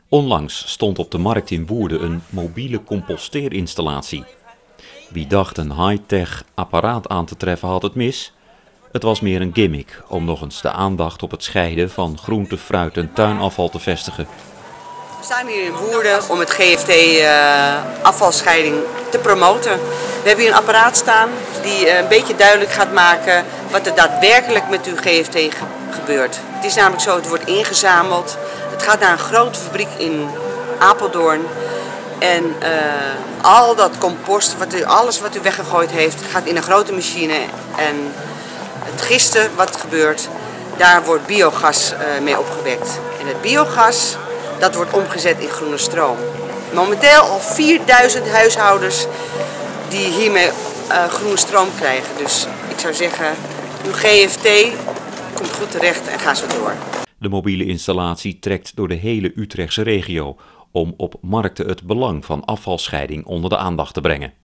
Onlangs stond op de markt in Woerden een mobiele composteerinstallatie. Wie dacht een high-tech apparaat aan te treffen had het mis. Het was meer een gimmick om nog eens de aandacht op het scheiden van groente, fruit en tuinafval te vestigen. We staan hier in Woerden om het GFT-afvalscheiding te promoten. We hebben hier een apparaat staan die een beetje duidelijk gaat maken wat er daadwerkelijk met uw GFT gebeurt. Het is namelijk zo, het wordt ingezameld. Het gaat naar een grote fabriek in Apeldoorn. En al dat compost, alles wat u weggegooid heeft, gaat in een grote machine. En het gisten wat gebeurt, daar wordt biogas mee opgewekt. En het biogas, dat wordt omgezet in groene stroom. Momenteel al 4000 huishoudens die hiermee groene stroom krijgen. Dus ik zou zeggen, uw GFT komt goed terecht en ga zo door. De mobiele installatie trekt door de hele Utrechtse regio om op markten het belang van afvalscheiding onder de aandacht te brengen.